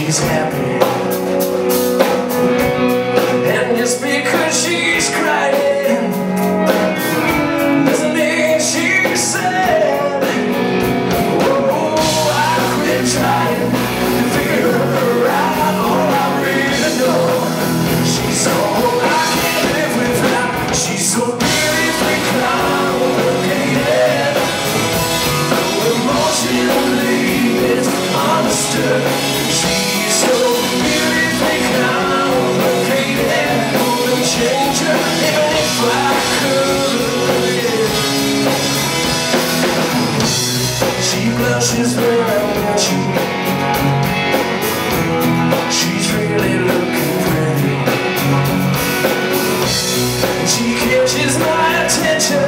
she's happy. And just because she's crying doesn't mean she's sad. Oh, I quit trying to figure her out. Oh, I really know she's all I can live without. She's so beautifully complicated, though emotionally misunderstood. She's so beautifully complicated, I wouldn't change her even if I could. She blushes when I watch you. She's really looking pretty. She catches my attention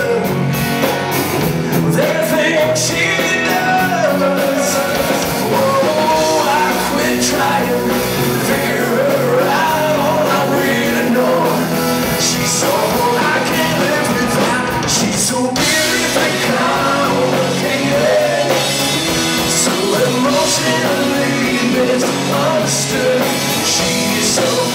with everything she does. Oh, I quit trying to figure her out. All I really know, she's so I can't live without. She's so beautifully complicated, so emotionally misunderstood. She's so